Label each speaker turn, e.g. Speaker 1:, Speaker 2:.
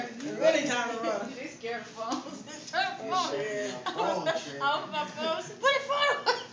Speaker 1: It's really time to run.
Speaker 2: They scared of phones. Turn the
Speaker 3: They
Speaker 2: phone.
Speaker 3: shaking my phone, shaking.
Speaker 2: Open my phone. Put your phone away.